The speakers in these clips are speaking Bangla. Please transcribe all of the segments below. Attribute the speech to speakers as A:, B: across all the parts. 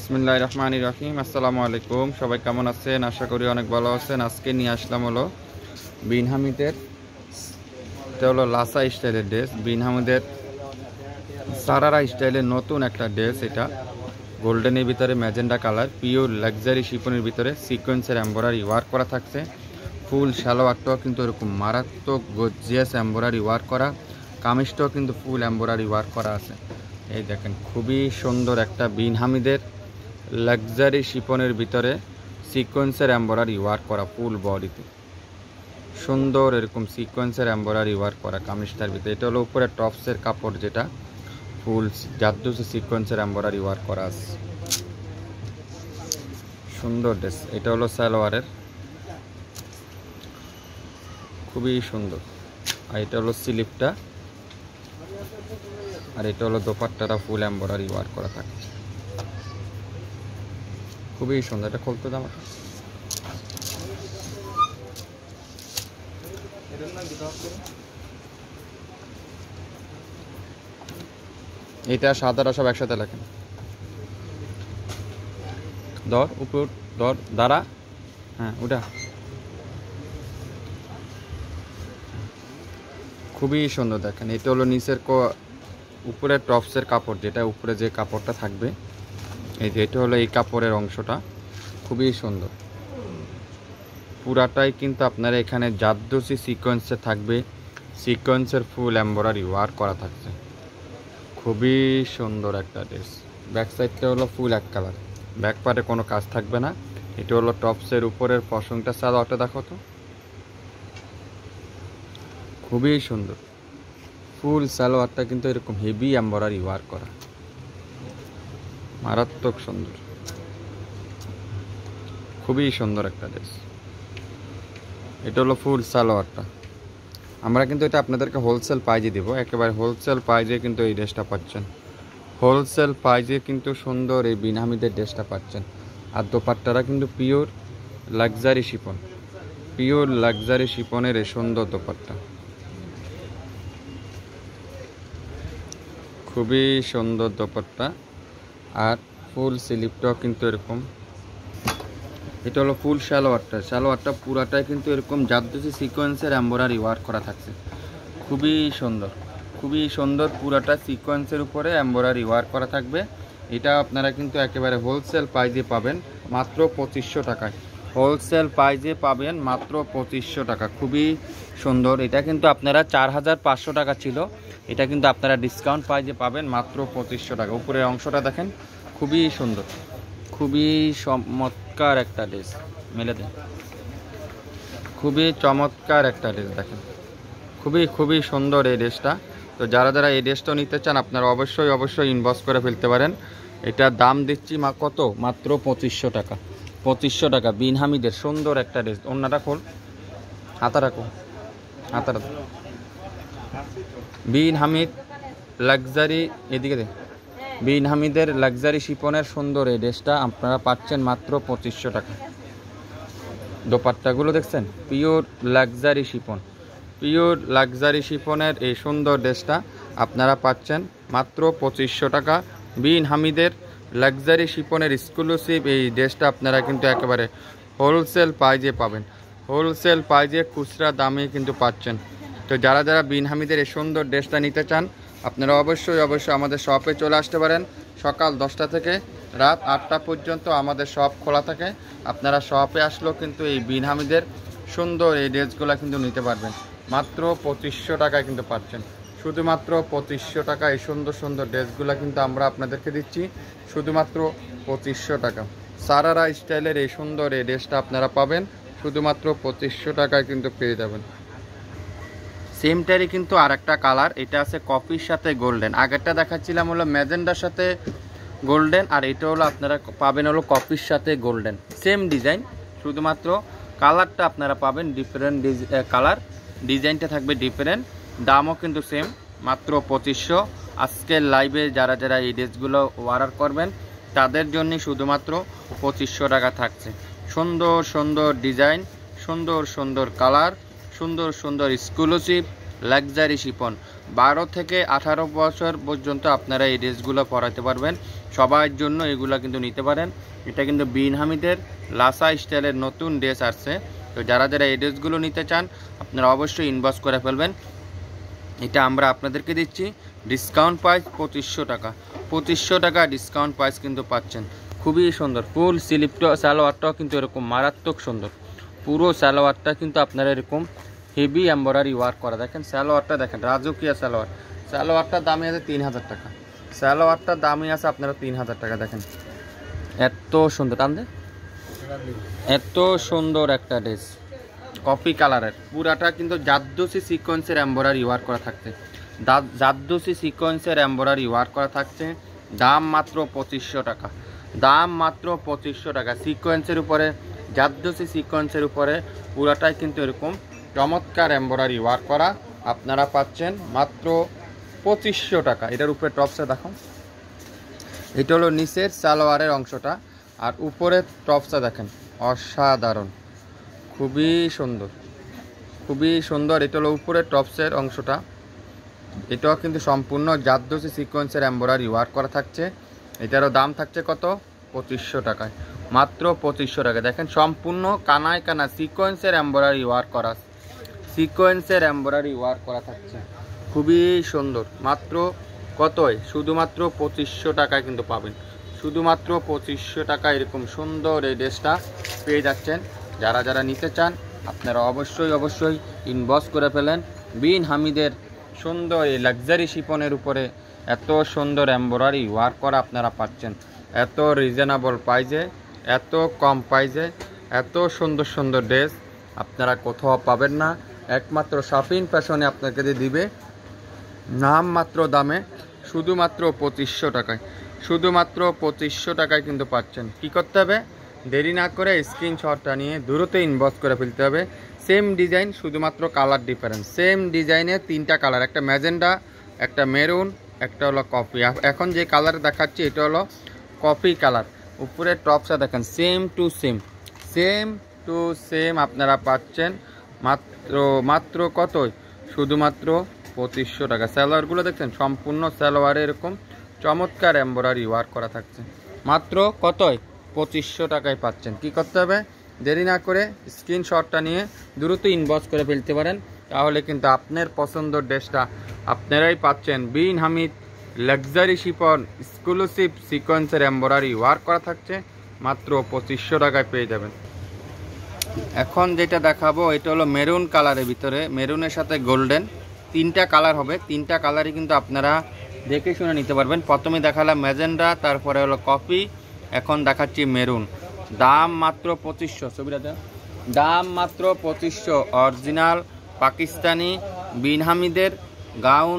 A: বিসমিল্লাহির রহমানির রহিম। আসসালামু আলাইকুম। সবাই কেমন আছেন? আশা করি অনেক ভালো আছেন। আজকে নিয়ে আসলাম হলো বিন হামিদের, এটা হলো লাসা স্টাইলের ড্রেস। বিন হামিদের সারারা স্টাইলের নতুন একটা ড্রেস। এটা গোল্ডেনের ভিতরে ম্যাজেন্ডা কালার, পিওর লাক্সারি শিফনের ভিতরে সিকোয়েন্সের এমব্রয়ডারি ওয়ার্ক করা থাকছে। ফুল সালোয়ারটাও কিন্তু এরকম মারাত্মক গর্জিয়াস এমব্রয়ডারি ওয়ার্ক করা, কামিজটাও কিন্তু ফুল এমব্রয়ডারি ওয়ার্ক করা আছে। এই দেখেন, খুবই সুন্দর একটা বিন হামিদের লাক্সারি শিফনের ভিতরে সিকোয়েন্সের এমব্রয়ডারি ওয়ার্ক করা, ফুল বডিতে সুন্দর এরকম সিকোয়েন্সের এমব্রয়ডারি ওয়ার্ক করা কামিজটার ভিতরে। এটা হলো উপরে টপসের কাপড়, যেটা ফুল জাদ্দুসে সিকোয়েন্সের এমব্রয়ডারি ওয়ার্ক করা আছে। সুন্দর ড্রেস। এটা হলো সালোয়ারের, খুবই সুন্দর। আর এটা হলো স্লিপটা, আর এটা হলো দোপাট্টাটা ফুল এমব্রয়ডারি ওয়ার্ক করা থাকে, খুবই সুন্দর। এটা খুলতে দাম, এটা সাদাটা সব একসাথে লেখেন। ধর উপর ধর, দাঁড়া, হ্যাঁ ওটা খুবই সুন্দর। দেখেন, এটা হলো নিচের উপরে টপসের কাপড়, যেটা উপরে যে কাপড়টা থাকবে, এই যে এটা হলো এই কাপড়ের অংশটা, খুবই সুন্দর। পুরাটাই কিন্তু আপনারা এখানে জাদ্দুসি সিকোয়েন্সে থাকবে, সিকোয়েন্সের ফুল এমব্রয়ডারি ওয়ার্ক করা থাকছে, খুবই সুন্দর একটা ড্রেস। ব্যাক সাইডটা হলো ফুল এক কালার, ব্যাক পার্টে কোনো কাজ থাকবে না। এটা হলো টপসের উপরের পশমটা, সালোয়ারটা দেখো তো, খুবই সুন্দর। ফুল সালোয়ারটা কিন্তু এরকম হেভি এমব্রয়ডারি ওয়ার্ক করা, মারাত্মক সুন্দর, খুবই সুন্দর একটা ড্রেস। এটা হলো ফুল সালোয়ারটা। আমরা কিন্তু এটা আপনাদেরকে হোলসেল প্রাইজে দেবো, একেবারে হোলসেল প্রাইজে কিন্তু এই ড্রেসটা পাচ্ছেন। হোলসেল প্রাইজে কিন্তু সুন্দর এই বিন হামিদের ড্রেসটা পাচ্ছেন। আর দোপাট্টারা কিন্তু pure luxury chiffon, pure luxury শিফনের এই সুন্দর দোপাট্টা, খুবই সুন্দর দোপাট্টা। আর ফুল স্লিপটাও কিন্তু এরকম। এটা হলো ফুল সালোয়ারটা, সালোয়ারটা পুরাটাই কিন্তু এরকম জাদ্দুসি সিকোয়েন্সের এমব্রয়ডারি ওয়ার্ক করা থাকছে, খুবই সুন্দর, খুবই সুন্দর। পুরাটা সিকোয়েন্সের উপরে এমব্রয়ডারি ওয়ার্ক করা থাকবে। এটা আপনারা কিন্তু একেবারে হোলসেল প্রাইজে পাবেন মাত্র 2500 টাকায়। হোলসেল প্রাইজে পাবেন মাত্র 2500 টাকা, খুবই সুন্দর। এটা কিন্তু আপনারা 4500 টাকা ছিল, এটা কিন্তু আপনারা ডিসকাউন্ট প্রাইজে পাবেন মাত্র 2500 টাকা। উপরের অংশটা দেখেন, খুবই সুন্দর, খুবই চমৎকার একটা ড্রেস। মেলে দেন, খুবই চমৎকার একটা ড্রেস। দেখেন, খুবই সুন্দর এই ড্রেসটা। তো যারা এই ড্রেসটা নিতে চান, আপনারা অবশ্যই ইনবক্স করে ফেলতে পারেন। এটার দাম দিচ্ছি কত? মাত্র 2500 টাকা। 2500 টাকা বিন হামিদের সুন্দর একটা ড্রেস। অন্যটা খোল, হাতা রাখো, হাতা রাখো। বিন হামিদ লাক্সারি, এদিকে দে। বিন হামিদের লাক্সারি শিফনের সুন্দর এই ড্রেসটা আপনারা পাচ্ছেন মাত্র 2500 টাকা। দোপাট্টাগুলো দেখছেন, pure luxury chiffon, pure luxury শিফনের এই সুন্দর ড্রেসটা আপনারা পাচ্ছেন মাত্র 2500 টাকা। বিন হামিদের লাক্সারি শিফনের এক্সক্লুসিভ এই ড্রেসটা আপনারা কিন্তু একেবারে হোলসেল প্রাইজে পাবেন, হোলসেল প্রাইজে খুচরা দামে কিন্তু পাচ্ছেন। তো যারা বিন হামিদের এই সুন্দর ড্রেসটা নিতে চান, আপনারা অবশ্যই আমাদের শপে চলে আসতে পারেন। সকাল 10টা থেকে রাত 8টা পর্যন্ত আমাদের শপ খোলা থাকে। আপনারা শপে আসলেও কিন্তু এই বিন হামিদের সুন্দর এই ড্রেসগুলো কিন্তু নিতে পারবেন। মাত্র 2500 টাকায় কিন্তু পাচ্ছেন, শুধুমাত্র 2500 টাকা। এই সুন্দর ড্রেসগুলো কিন্তু আমরা আপনাদেরকে দিচ্ছি শুধুমাত্র 2500 টাকা। সারারা স্টাইলের এই সুন্দর এই ড্রেসটা আপনারা পাবেন শুধুমাত্র 2500 টাকায় কিন্তু পেয়ে যাবেন। সেমটারই কিন্তু আর একটা কালার, এটা আছে কফির সাথে গোল্ডেন। আগেরটা দেখাচ্ছিলাম হলো ম্যাজেন্ডার সাথে গোল্ডেন, আর এটা হলো আপনারা পাবেন হলো কফির সাথে গোল্ডেন। সেম ডিজাইন, শুধুমাত্র কালারটা আপনারা পাবেন ডিফারেন্ট কালার, ডিজাইনটা থাকবে ডিফারেন্ট, দামও কিন্তু সেম, মাত্র 2500। আজকের লাইভে যারা এই ড্রেসগুলো অর্ডার করবেন তাদের জন্য শুধুমাত্র 2500 টাকা থাকছে। সুন্দর ডিজাইন, সুন্দর কালার, সুন্দর এক্সক্লুসিভ লাক্সারি শিপন। 12 থেকে 18 বছর পর্যন্ত আপনারা এই ড্রেসগুলো পরাতে পারবেন, সবার জন্য এগুলো কিন্তু নিতে পারেন। এটা কিন্তু বিন হামিদের লাসা স্টাইলের নতুন ড্রেস আসছে। তো যারা যারা এই ড্রেসগুলো নিতে চান আপনারা অবশ্যই ইনবক্স করে ফেলবেন। এটা আমরা আপনাদেরকে দিচ্ছি ডিসকাউন্ট প্রাইস 2500 টাকা। 2500 টাকা ডিসকাউন্ট প্রাইস কিন্তু পাচ্ছেন। খুবই সুন্দর ফুল স্লিভ সালোয়ারটাও কিন্তু এরকম মারাত্মক সুন্দর। পুরো সালোয়ারটা কিন্তু আপনারা এরকম হেভি এমব্রয়ডারি ওয়ার্ক করা। দেখেন সালোয়ারটা দেখেন, রাজকীয় সালোয়ার। সালোয়ারটার দামই আছে 3000 টাকা। সালোয়ারটার দামই আছে আপনারা 3000 টাকা। দেখেন এত সুন্দর, এত সুন্দর একটা ড্রেস, কফি কালারের, পুরাটা কিন্তু জাদ্দোসি সিকোয়েন্সের এমব্রয়ডারি ওয়ার্ক করা থাকছে। জাদ্দোসি সিকোয়েন্সের এমব্রয়ডারি ওয়ার্ক করা থাকছে। দাম মাত্র 2500 টাকা। দাম মাত্র 2500 টাকা। সিকোয়েন্সের উপরে, জাদ্দোসি সিকোয়েন্সের উপরে পুরাটাই কিন্তু এরকম চমৎকার এমব্রয়ডারি ওয়ার্ক করা আপনারা পাচ্ছেন মাত্র 2500 টাকা। এটার উপরে টপসে দেখো, এটা হলো নিচের সালোয়ারের অংশটা, আর উপরের টপসটা দেখেন অসাধারণ, খুবই সুন্দর, খুবই সুন্দর। এটা হলো উপরের টপসের অংশটা, এটাও কিন্তু সম্পূর্ণ জাদ্দোসি সিকোয়েন্সের এমব্রয়ডারি ওয়ার্ক করা থাকছে। এটারও দাম থাকছে কত? 2500 টাকায়, মাত্র 2500 টাকা। দেখেন সম্পূর্ণ কানায় কানা সিকোয়েন্সের এমব্রয়ডারি ওয়ার্ক করা, সিকোয়েন্সের এমব্রয়ডারি ওয়ার্ক করা থাকছে, খুবই সুন্দর। মাত্র কতই? শুধুমাত্র 2500 টাকায় কিন্তু পাবেন। শুধুমাত্র 2500 টাকা এরকম সুন্দর এই ড্রেসটা পেয়ে যাচ্ছেন। যারা যারা নিতে চান আপনারা অবশ্যই অবশ্যই ইনবক্স করে ফেলেন। বিন হামিদের সুন্দর এই লাক্সারি শিপনের উপরে এত সুন্দর এমব্রয়ডারি ওয়ার্ক করা আপনারা পাচ্ছেন এত রিজনেবল প্রাইসে, এত কম প্রাইসে। এত সুন্দর সুন্দর ড্রেস আপনারা কোথাও পাবেন না, একমাত্র শপিং ফ্যাশনে আপনাকে দিবে নাম মাত্র দামে, শুধুমাত্র 2500 টাকায়। শুধুমাত্র 2500 টাকায় কিন্তু পাচ্ছেন। কি করতে হবে? দেরি না করে স্ক্রিনশটটা নিয়ে দ্রুত ইনবক্স করে ফেলতে হবে। সেম ডিজাইন, শুধুমাত্র কালার ডিফারেন্স। সেম ডিজাইনের 3টা কালার, একটা ম্যাজেন্ডা, একটা মেরুন, একটা হলো কফি। এখন যে কালার দেখাচ্ছি এটা হলো কফি কালার। উপরের টপসটা দেখেন same to same, same to same আপনারা পাচ্ছেন মাত্র কতই? শুধুমাত্র 2500 টাকা। সালোয়ারগুলো দেখছেন সম্পূর্ণ সালোয়ারে এরকম চমৎকার এমব্রয়ডারি ওয়ার্ক করা থাকছে। মাত্র কতই? 2500 টাকায় পাচ্ছেন। কি করতে হবে? দেরি না করে স্ক্রিনশটটা নিয়ে দ্রুত ইনবক্স করে ফেলতে পারেন, তাহলে কিন্তু আপনার পছন্দের ড্রেসটা আপনারাই পাচ্ছেন। Bin Hamid luxury chiffon exclusive সিকোয়েন্সের এমব্রয়ডারি ওয়ার্ক করা থাকছে, মাত্র 2500 টাকায় পেয়ে যাবেন। এখন যেটা দেখাবো এটা হলো মেরুন কালারের ভিতরে, মেরুনের সাথে গোল্ডেন, 3টা কালার হবে। 3টা কালারই কিন্তু আপনারা দেখে শুনে নিতে পারবেন। প্রথমে দেখালাম ম্যাজেন্ডা, তারপরে হলো কফি, এখন দেখাচ্ছি মেরুন। দাম মাত্র 2500। ছবিটাতে দাম মাত্র 2500। অরিজিনাল পাকিস্তানি বিন হামিদের গাউন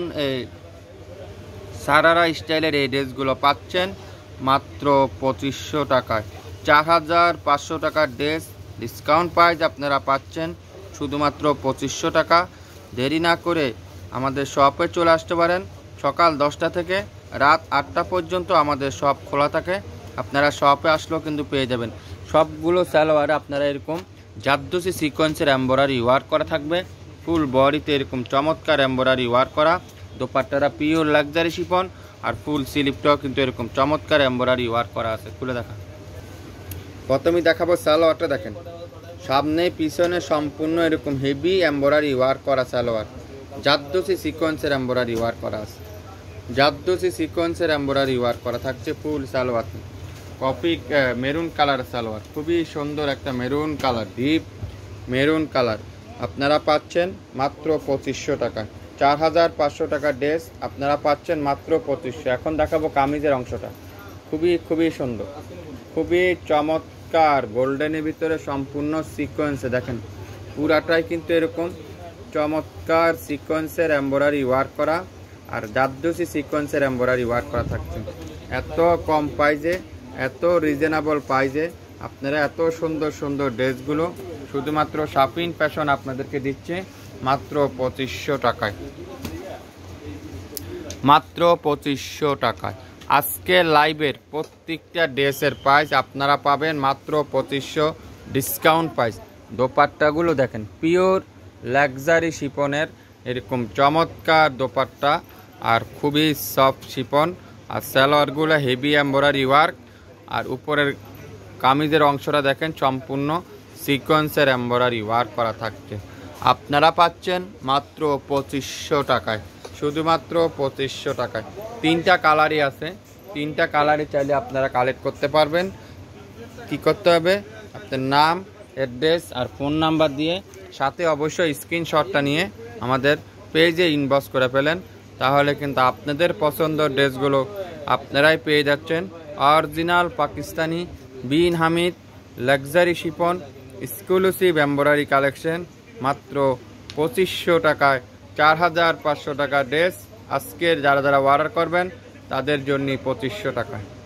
A: সারারা স্টাইলের এই ড্রেসগুলো পাচ্ছেন মাত্র 2500 টাকায়। 4500 টাকার ড্রেস ডিসকাউন্ট প্রাইস আপনারা পাচ্ছেন শুধুমাত্র 2500 টাকা। দেরি না করে আমাদের শপে চলে আসতে পারেন। সকাল 10টা থেকে রাত 8টা পর্যন্ত আমাদের শপ খোলা থাকে। আপনারা শপে আসলেও কিন্তু পেয়ে যাবেন। সবগুলো সালোয়ারে আপনারা এরকম জাদ্দোসি সিকোয়েন্সের এমব্রয়ডারি ওয়ার্ক করা থাকবে, ফুল বডিতে এরকম চমৎকার এমব্রয়ডারি ওয়ার্ক করা। দোপাট্টারা পিওর লাক্সারি শিফন, আর ফুল স্লিভটাও কিন্তু এরকম চমৎকার এমব্রয়ডারি ওয়ার্ক করা আছে। খুলে দেখা, প্রথমেই দেখাবো সালোয়ারটা। দেখেন সামনে পিছনে সম্পূর্ণ এরকম হেভি এমব্রয়ডারি ওয়ার্ক করা সালোয়ার, জাদ্দোসি সিকোয়েন্সের এমব্রয়ডারি ওয়ার্ক করা আছে। জাদ্দোসি সিকোয়েন্সের এমব্রয়ডারি ওয়ার্ক করা থাকছে full salwar. Coffee maroon colour salwar, খুবই সুন্দর একটা maroon colour, deep maroon colour আপনারা পাচ্ছেন মাত্র 2500 টাকায়। 4500 টাকার ড্রেস আপনারা পাচ্ছেন মাত্র 2500। এখন দেখাবো কামিজের অংশটা, খুবই সুন্দর, খুবই চমৎকার গোল্ডেনের ভিতরে সম্পূর্ণ সিকোয়েন্সে। দেখেন পুরাটাই কিন্তু এরকম চমৎকার সিকোয়েন্সের এমব্রয়ডারি ওয়ার্ক করা, আর জাদ্দোসি সিকোয়েন্সের এমব্রয়ডারি ওয়ার্ক করা থাকছে। এত কম প্রাইসে, এত রিজনেবল প্রাইসে আপনারা এত সুন্দর সুন্দর ড্রেসগুলো শুধুমাত্র শপিং ফ্যাশন আপনাদেরকে দিচ্ছে মাত্র 2500 টাকায়। মাত্র 2500 টাকায় আজকে লাইভের প্রত্যেকটা ড্রেসের প্রাইস আপনারা পাবেন মাত্র 2500 ডিসকাউন্ট প্রাইস। দোপাট্টাগুলো দেখেন পিওর লাক্সারি শিপনের এরকম চমৎকার দোপাট্টা আর খুবই সফট শিপন, আর সালোয়ারগুলো হেভি এমব্রয়ডারি ওয়ার্ক, আর উপরের কামিজের অংশটা দেখেন সম্পূর্ণ সিকোয়েন্সের এমব্রয়ডারি ওয়ার্ক করা থাকছে। আপনারা পাচ্ছেন মাত্র 2500 টাকায়, শুধুমাত্র 2500 টাকায়। 3টা কালারই আছে, 3টা কালারই চাইলে আপনারা কালেক্ট করতে পারবেন। কি করতে হবে, আপনার নাম, অ্যাড্রেস আর ফোন নাম্বার দিয়ে সাথে অবশ্যই স্ক্রিনশটটা নিয়ে আমাদের পেজে ইনবক্স করে ফেলেন, তাহলে কিন্তু আপনাদের পছন্দের ড্রেসগুলো আপনারাই পেয়ে যাচ্ছেন। Original Pakistani Bin Hamid luxury chiffon exclusive embroidery collection মাত্র 2500 টাকায়, 4500 টাকা ড্রেস। আজকের যারা যারা অর্ডার করবেন তাদের জন্য 2500 টাকায়।